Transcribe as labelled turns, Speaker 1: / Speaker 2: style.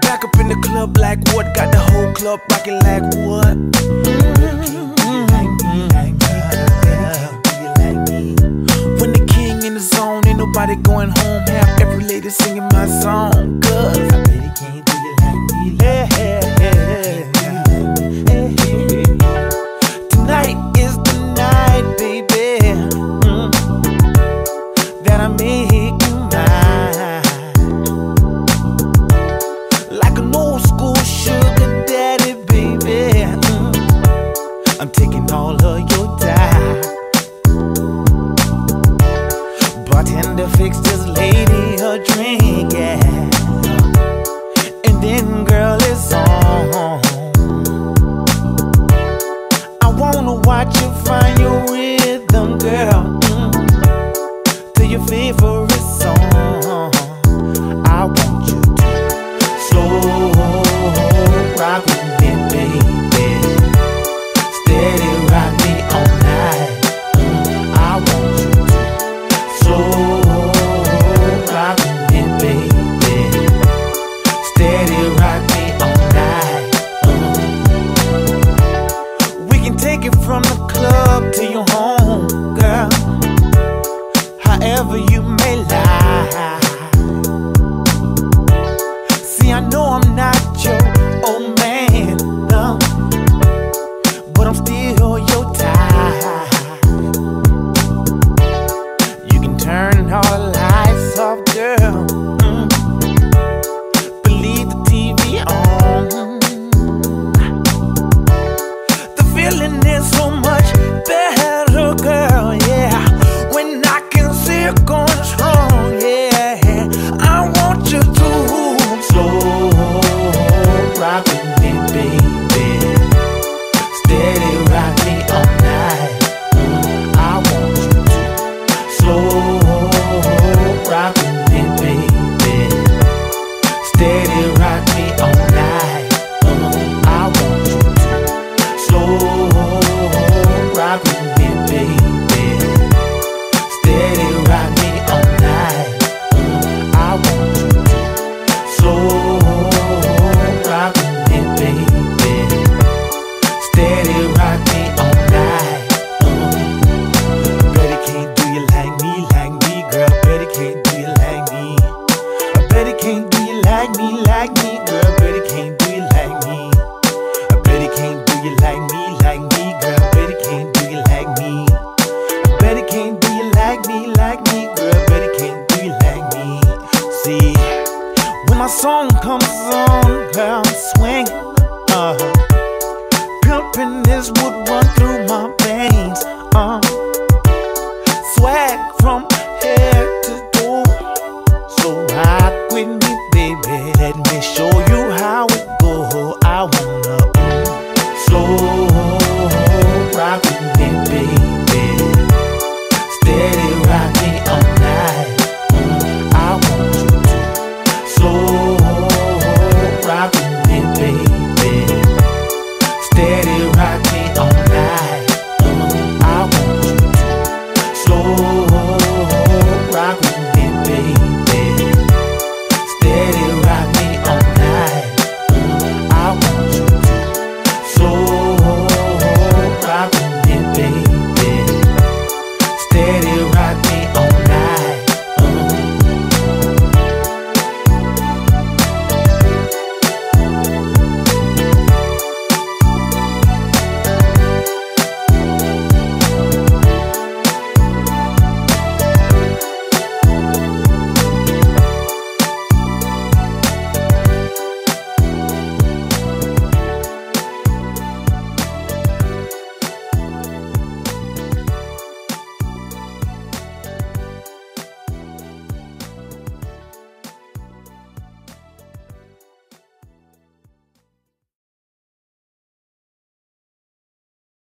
Speaker 1: back up in the club like what? Got the whole club rocking like what? When the king in the zone, ain't nobody going home. Have every lady singing my song. Cause I bet he can't do you like me. Tonight is the night, baby, that I make you mine. Like an old school sugar daddy, baby, I'm taking all of your time. Bartender fix this lady her drink, yeah, and then girl it's on. I wanna watch you find your rhythm, girl, to your favorite song. I want you to slow rock with me, baby. Steady rock me all night. I want you to slow rock with me, baby. Steady rock me all night. We can take it from the club to your home, girl, however you may lie. See, I know I'm not your old man, no, but I'm still your type. You can turn all the lights off, girl, but leave the TV on. The feeling is so much better, girl, yeah, when I can see it going strong, yeah. I want you to slow rock with me, baby. Steady rock me all night. I want you to slow rock with me, baby. Steady rock me all night. I want you to slow rock with me, baby. Steady rock me all night. I want you to slow rock with me, baby. Steady rock me all night. Bet he can't do you like me, girl. Bet he can't do you like me. I bet he can't do you like me, girl. Bet he can't do you like me. I bet he can't do you like me, girl. Bet he can't do you like me. I bet he can't do you like me, girl. Bet he can't do you like me. See, when my song comes on, girl, I'm swing. Pimpin' this would run through my veins. Swag from